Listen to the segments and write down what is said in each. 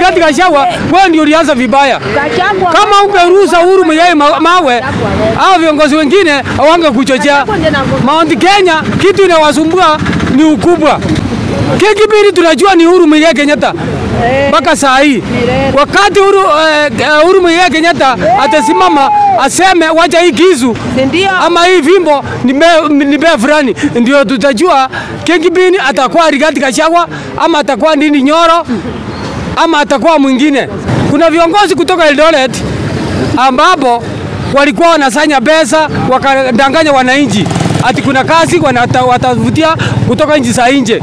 Rigathi Gachagua, wewe ndio ulianza vibaya. Kama ungeruhusa Uhuru Muigai mawe, hao viongozi wengine hawange kuchochea. Mount Kenya kitu inawasumbua ni ukubwa. Kikibiri tunajua ni Uhuru Muigai Kenyatta. Mpaka saa hii. Wakati Uhuru Muigai Kenyatta atasimama aseme wacha hii kisu ama hii vimbo ni bea fulani, ndio tutajua Kikibini atakuwa Rigathi Gachagua ama atakuwa Ndindi Nyoro ama atakuwa mwingine. Kuna viongozi kutoka Eldoret ambapo walikuwa wanasanya pesa wakadanganya wananchi ati kuna kazi watavutia kutoka nchi za nje.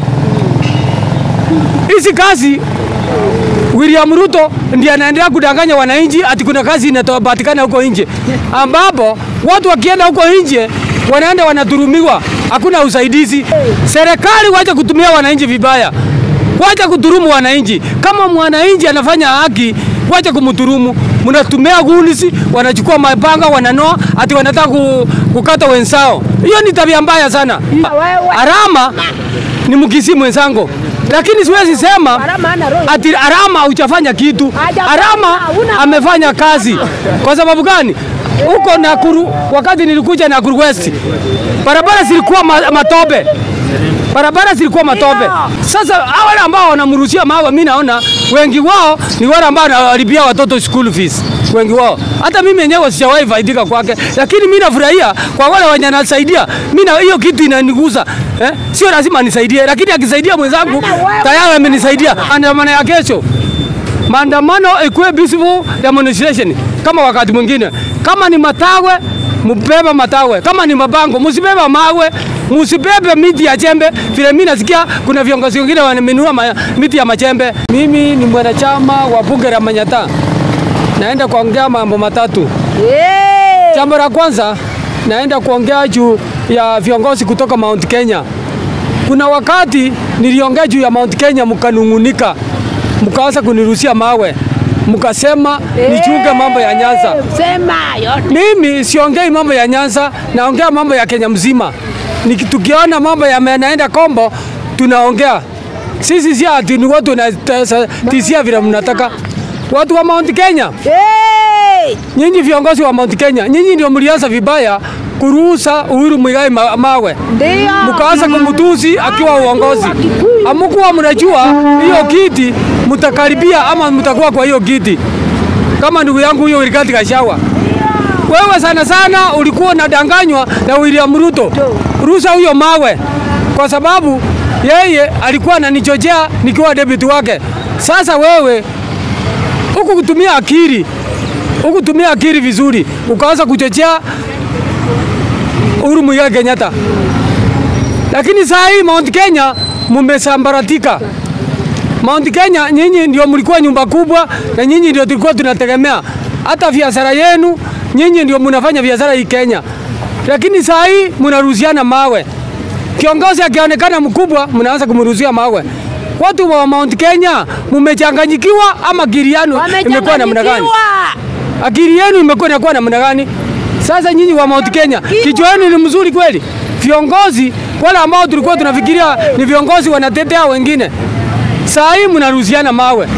Hizi kazi William Ruto ndiye anaendelea kudanganya wananchi ati kuna kazi inapatikana huko nje, ambapo watu wakienda huko nje wanaenda wanadhulumiwa, hakuna usaidizi. Serikali wacha kutumia wananchi vibaya, wacha kudhulumu wananchi. Kama mwananchi anafanya haki, wacha kumdhulumu. Mnatumia gulisi, wanachukua mapanga wananoa ati wanataka kukata wenzao. Hiyo ni tabia mbaya sana. Arama ni mkisi mwenzangu, lakini siwezi sema ati Arama hujafanya kitu. Arama amefanya kazi. Kwa sababu gani? Huko Nakuru, wakati nilikuja Nakuru West, barabara zilikuwa matope. Barabara zilikuwa matope. Sasa wale ambao wanamrushia mawe, mimi naona wengi wao ni wale ambao wanalipia watoto school fees. Wengi wao. Hata mimi mwenyewe sijawahi faidika kwake, lakini mimi nafurahia kwa wale wanasaidia. Mimi hiyo kitu inanigusa. Sio lazima nisaidie, lakini akisaidia mwenzangu tayari amenisaidia. Maandamano ya kesho, maandamano ikuwe peaceful demonstration kama wakati mwingine. Kama ni matawe, mbeba matawe. Kama ni mabango, msibeba mawe, msibebe miti ya chembe. Vile mimi nasikia kuna viongozi wengine wamenunua miti ya machembe. Mimi ni mwanachama wa bunge la Manyatta. Naenda kuongea mambo matatu. Jambo la kwanza, naenda kuongea juu ya viongozi kutoka Mount Kenya. Kuna wakati niliongea juu ya Mount Kenya, mkanungunika, mkaanza kunirushia mawe, mkasema nichunge mambo ya Nyanza. Mimi siongei mambo ya Nyanza, naongea mambo ya Kenya mzima. Tukiona mambo yanaenda kombo, tunaongea. Sisi si ati ni watu tisia vile mnataka. Watu wa Mount Kenya, nyinyi viongozi wa Mount Kenya, nyinyi ndio mlianza vibaya kuruhusa Uhuru Muigai mawe. Mkaanza kumtusi akiwa uongozi. Hamkuwa mnajua hiyo kiti mtakaribia ama mtakuwa kwa hiyo kiti. Kama ndugu yangu huyo Rigathi Gachagua, wewe sana sana ulikuwa unadanganywa na William Ruto. Ruhusa huyo mawe kwa sababu yeye alikuwa ananichochea nikiwa deputy wake. Sasa wewe huku kutumia akili vizuri, ukaanza kuchochea Uhuru Muigai Kenyatta. Lakini saa hii Mount Kenya mmesambaratika. Mount Kenya nyinyi ndio mlikuwa nyumba kubwa na nyinyi ndio tulikuwa tunategemea. Hata biashara yenu nyinyi ndio mnafanya biashara hii Kenya. Lakini saa hii mnaruhusiana mawe. Kiongozi akionekana mkubwa mnaanza kumruhusia mawe. Watu wa Mount Kenya mmechanganyikiwa ama akili yenu imekuwa namna gani? Akili yenu imekuwa inakuwa namna gani? Sasa nyinyi wa Mount Kenya, kichwa yenu ni mzuri kweli? Viongozi wale ambao tulikuwa tunafikiria ni viongozi wanatetea wengine, saa hii mnaruhusiana mawe.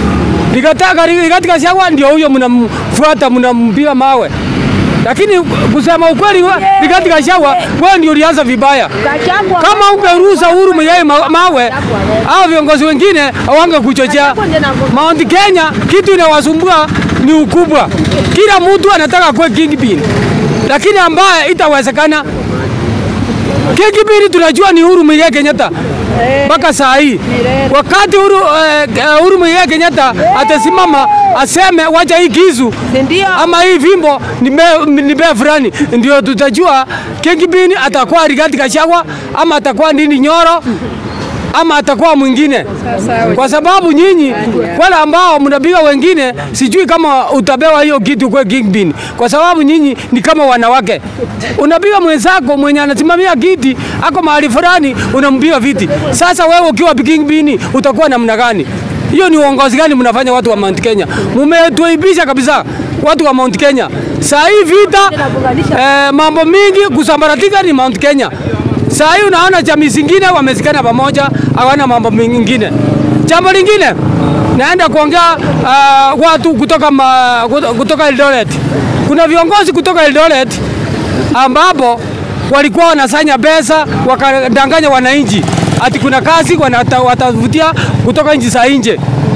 Rigathi Gachagua ndio huyo mnamfuata, mnampiga mawe. Lakini kusema ukweli, Rigathi Gachagua, wewe ndio ulianza vibaya. Kama ungeruhusa Uhuru Muigai mawe, hao viongozi wengine hawange kuchochea. Mount Kenya kitu inawasumbua ni ukubwa. Kila mtu anataka kuwa kingpin, lakini ambaye itawezekana. Kingpin tunajua ni Uhuru Muigai Kenyatta. Mpaka saa hii. Wakati Uhuru Muigai Kenyatta atasimama aseme wacha hii kisu ama hii vimbo ni bea fulani, ndio tutajua Kingpin atakuwa Rigathi Gachagua ama atakuwa Ndindi Nyoro ama atakuwa mwingine. Kwa sababu nyinyi wale ambao mnapiga wengine, sijui kama utabewa hiyo kitu kwa Kingpin. Kwa sababu nyinyi ni kama wanawake. Unapiga mwenzako mwenye anasimamia kiti, ako mahali fulani unampiga viti. Sasa wewe ukiwa Kingpin utakuwa namna gani? Hiyo ni uongozi gani mnafanya watu wa Mount Kenya? Mmetuibisha kabisa watu wa Mount Kenya. Saa hii vita mambo mingi kusambaratika ni Mount Kenya. Saa hii unaona jamii zingine wamezikana pamoja, hawana mambo mengine. Jambo lingine, naenda kuongea watu kutoka Eldoret. Kuna viongozi kutoka Eldoret ambapo walikuwa wanasanya pesa wakadanganya wananchi ati kuna kazi watavutia kutoka nchi za nje.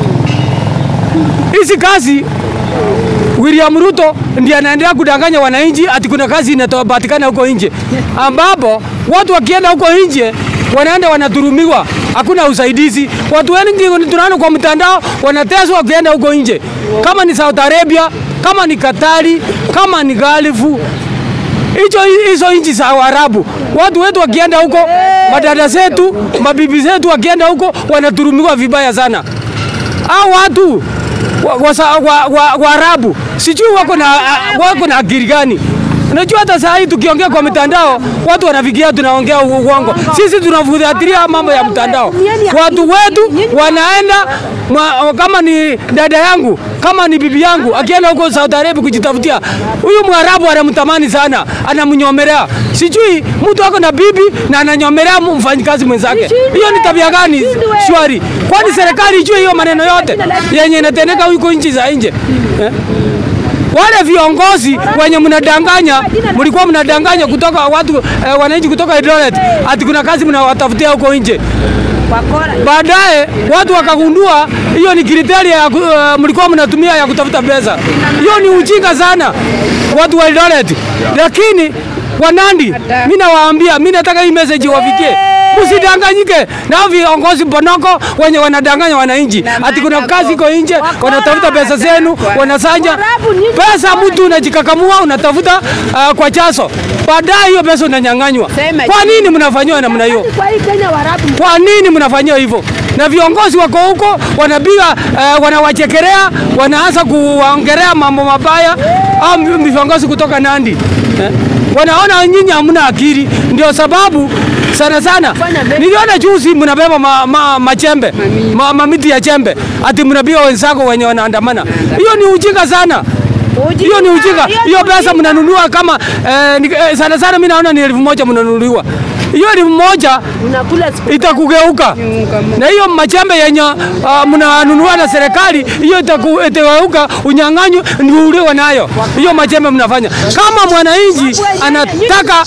Hizi kazi William Ruto ndiye anaendelea kudanganya wananchi ati kuna kazi inapatikana huko nje, ambapo watu wakienda huko nje wanaenda wanadhulumiwa, hakuna usaidizi. Watu wengi tunaona kwa mtandao wanateswa wakienda huko nje, kama ni Saudi Arabia, kama ni Katari, kama ni Gulf, hizo nchi za Waarabu. Watu wetu wakienda huko, madada zetu, mabibi zetu wakienda huko wanadhulumiwa vibaya sana. Hao watu Waarabu sijui wako na akili gani. Unajua hata saa hii tukiongea kwa mitandao watu wanafikiria tunaongea uongo. Sisi tunafuatilia mambo ya mtandao. Watu wetu wanaenda kama ni dada yangu, kama ni bibi yangu akienda huko Saudi Arabia kujitafutia, huyu Mwarabu anamtamani sana, anamnyomelea. Sijui mtu wako na bibi na ananyomelea mfanyikazi mwenzake. Hiyo ni tabia gani shwari? Kwani serikali ijue hiyo maneno yote yenye inatendeka huko nchi za nje? Wale viongozi wenye mnadanganya, mlikuwa mnadanganya kutoka watu wananchi kutoka Eldoret ati kuna kazi mnawatafutia huko nje. Baadaye watu wakagundua hiyo ni kriteria mlikuwa mnatumia ya kutafuta pesa. Hiyo ni ujinga sana watu wa Eldoret. Lakini Wanandi, mimi nawaambia, mimi nataka hii message wafikie. Usidanganyike na viongozi bonoko wenye wanadanganya wananchi ati kuna kazi iko nje, wanatafuta pesa zenu, wanasanya pesa. Mtu unajikakamua unatafuta kwa chaso, baadaye hiyo pesa unanyang'anywa. Kwa nini mnafanywa namna hiyo? Kwa nini mnafanywa hivyo? Na viongozi wako huko wanabiga wanawachekelea, wanaanza kuongelea mambo mabaya au viongozi kutoka Nandi. Wanaona nyinyi hamna akili, ndio sababu sana niliona juzi mnabeba machembe mamiti ya chembe ati mnabiga wenzako wenye wanaandamana. Hiyo ni ujinga sana. Hiyo ni ujinga. Hiyo pesa mnanunua kama sana mimi naona ni 1000 mnanunuliwa. Hiyo 1000 itakugeuka. Na hiyo machembe yenye mnanunua na serikali, hiyo itakugeuka unyang'anyo ndio uliwa nayo. Hiyo machembe mnafanya. Kama mwananchi anataka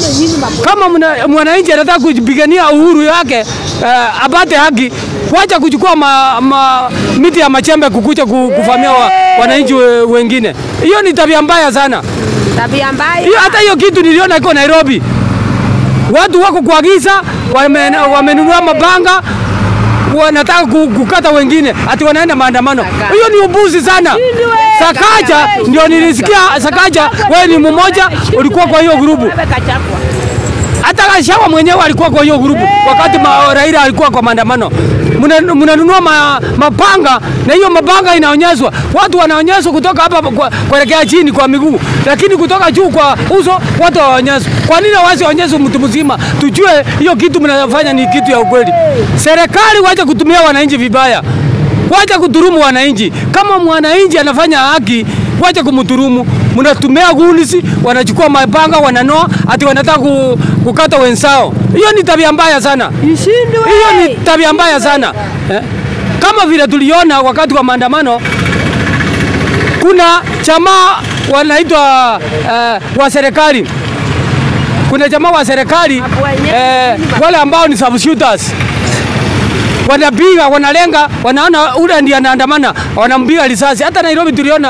anataka kupigania uhuru yake, apate haki, wacha kuchukua miti ya machembe kukuja kufamia wananchi wengine. Hiyo ni tabia mbaya sana. Tabia mbaya. Hiyo hata hiyo kitu niliona iko Nairobi. Watu wako kwa giza, wamenunua mabanga, wanataka kukata wengine, ati wanaenda maandamano. Hiyo ni ubuzi sana. Sakaja ndio nilisikia. Sakaja wewe ni mmoja ulikuwa kwa hiyo grupu. Hata Gachagua mwenyewe alikuwa kwa hiyo grupu wakati Raila alikuwa kwa maandamano. Mnanunua mapanga na hiyo mapanga inaonyeshwa. Watu wanaonyeshwa kutoka hapa kuelekea chini kwa miguu, lakini kutoka juu kwa uso watu hawaonyeshwi. Kwa nini wasionyeshwe mtu mzima? Tujue hiyo kitu mnafanya ni kitu ya ukweli. Serikali wacha kutumia wananchi vibaya. Wacha kuturumu wananchi. Kama mwananchi anafanya haki, wacha kumturumu. Mnatumia gulisi, wanachukua mapanga, wananoa ati wanataka kukata wenzao. Hiyo ni tabia mbaya sana. Hiyo ni tabia mbaya sana. Kama vile tuliona wakati wa maandamano, kuna chama wanaitwa wa serikali. Kuna chama wa serikali wale ambao ni subshooters. Wanapiga, wanalenga, wanaona ule ndiye anaandamana, wanampiga risasi. Hata Nairobi tuliona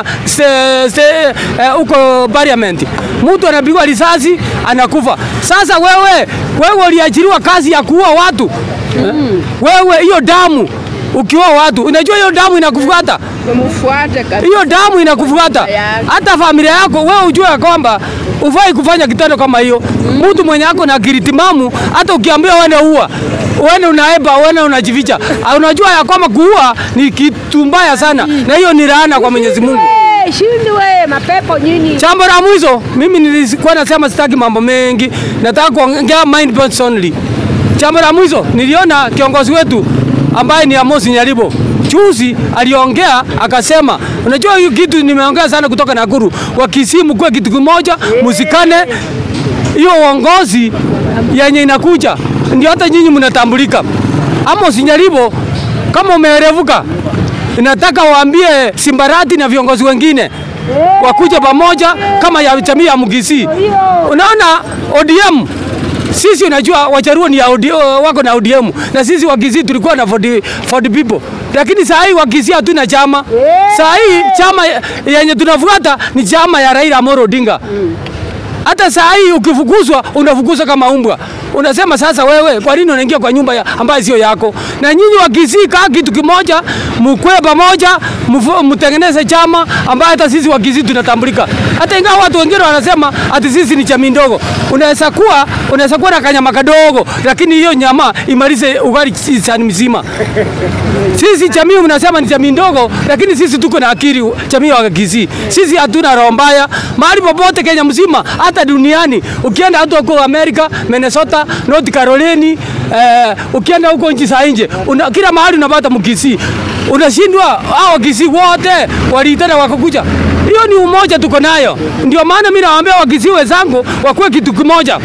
huko parliament. Mtu anapigwa risasi anakufa. Sasa wewe uliachiliwa kazi ya kuua watu. Wewe hiyo damu ukiua watu, unajua hiyo damu inakufuata. Hiyo damu inakufuata. Hata familia yako wewe ujue kwamba ufai kufanya kitendo kama hiyo. Mtu mwenye yako na akili timamu, hata ukiambia wewe uua, wewe unaeba, wewe unajificha. Unajua ya kwamba kuua ni kitu mbaya sana, na hiyo ni laana kwa Mwenyezi Mungu. Shindi wewe mapepo nyinyi. Jambo la mwisho, mimi nilikuwa nasema sitaki mambo mengi, nataka kuongea mind points only. Jambo la mwisho, niliona kiongozi wetu ambaye ni Amos Nyaribo juzi aliongea akasema, unajua hiyo kitu nimeongea sana kutoka Nakuru, wakisimu kwa kitu kimoja, musikane hiyo uongozi yenye inakuja ndio hata nyinyi mnatambulika. Amos Nyaribo, kama umeerevuka, Nataka waambie Simbarati na viongozi wengine wakuja pamoja kama ya jamii ya Mugisi. Unaona ODM, sisi unajua Wajaruo ni ya ODM, wako na ODM na sisi Wagisi tulikuwa na 40 people. Lakini saa hii Wagisi hatuna chama. Saa hii chama yenye tunafuata ni chama ya Raila Amolo Odinga. Hata saa hii ukifukuzwa unafukuzwa kama umbwa. Unasema sasa wewe kwa nini unaingia kwa nyumba ambayo sio yako? Na nyinyi Wagisi kaa kitu kimoja, mkwe pamoja, mtengeneze chama ambayo hata sisi Wagisi tunatambulika. Hata ingawa watu wengine wanasema ati sisi ni jamii ndogo. Unaweza kuwa na kanyama kadogo, lakini hiyo nyama imalize ugali sani mzima. Sisi jamii mnasema ni jamii ndogo, lakini sisi tuko na akili, jamii ya Wagisi. Sisi hatuna roho mbaya. Mahali popote Kenya mzima, hata duniani, ukienda hata huko Amerika, Minnesota, North Carolina, ukienda huko nchi za nje, kila mahali unapata Mugisi. Unashindwa hao Wagisi wote waliitana wakakuja. Hiyo ni umoja tuko nayo. Ndio maana mimi nawaambia Wagisi wenzangu wakuwe kitu kimoja.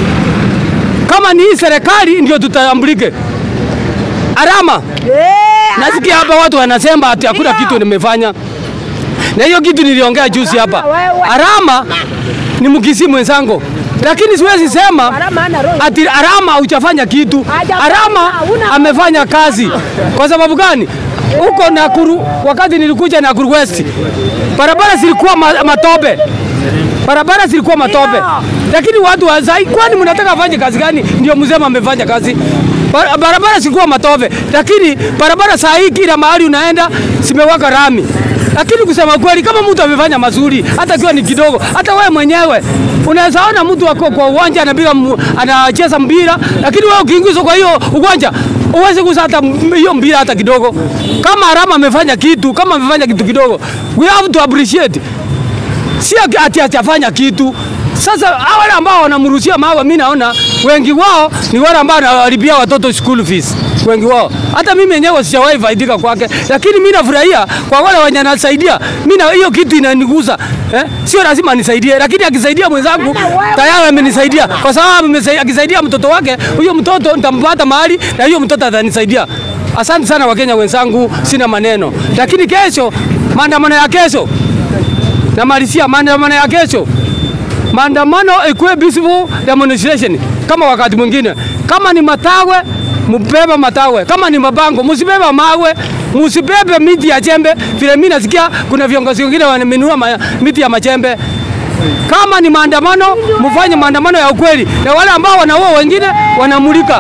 Kama ni serikali ndio tutambulike. Arama. Nasikia hapa watu wanasema ati hakuna kitu nimefanya. Na hiyo kitu niliongea juzi hapa. Arama ni Mugisi mwenzangu. Lakini siwezi sema ati Arama hujafanya kitu. Arama amefanya kazi. Kwa sababu gani? Huko Nakuru, wakati nilikuja Nakuru West, barabara zilikuwa matope. Barabara zilikuwa matope. Lakini watu wazai, kwani mnataka afanye kazi gani? Ndio mzema amefanya kazi. Barabara zilikuwa matope. Lakini barabara saa hii kila mahali unaenda zimewaka rami. Lakini kusema kweli kama mtu amefanya mazuri, hata kiwa ni kidogo, hata wewe mwenyewe unaweza ona mtu wako kwa uwanja anacheza mpira, lakini wewe ukiingizwa kwa hiyo uwanja uweze kusata hiyo mpira hata kidogo. Kama Arama amefanya kitu, kama amefanya kitu kidogo, we have to appreciate. Si ati atafanya kitu. Sasa wale ambao wanamrushia mawe, mimi naona wengi wao ni wale ambao wanalipia watoto school fees. Wengi wao. Hata mimi mwenyewe sijawahi faidika kwake, lakini mimi nafurahia kwa wale wanyanasaidia. Mimi hiyo kitu inanigusa. Sio lazima nisaidie, lakini akisaidia mwenzangu tayari amenisaidia. Kwa sababu akisaidia mtoto wake, huyo mtoto nitampata mahali na huyo mtoto atanisaidia. Asante sana Wakenya wenzangu, sina maneno. Lakini kesho, maandamano ya kesho. Namalizia maandamano ya kesho. Maandamano ikuwe peaceful demonstration kama wakati mwingine. Kama ni matawe, mbebe matawe. Kama ni mabango, msibebe mawe, msibebe miti ya chembe. Vile mimi nasikia kuna viongozi wengine wamenunua miti ya machembe. Kama ni maandamano, mfanye maandamano ya ukweli. Na wale ambao wanaua wengine wanamulika.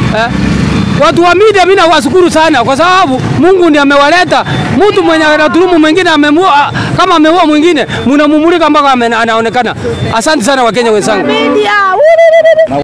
Watu wa media mimi nawashukuru sana kwa sababu Mungu ndiye amewaleta. Mtu mwenye anadhulumu mwingine amemua, kama ameua mwingine mnamumulika mpaka anaonekana. Asante sana Wakenya wenzangu.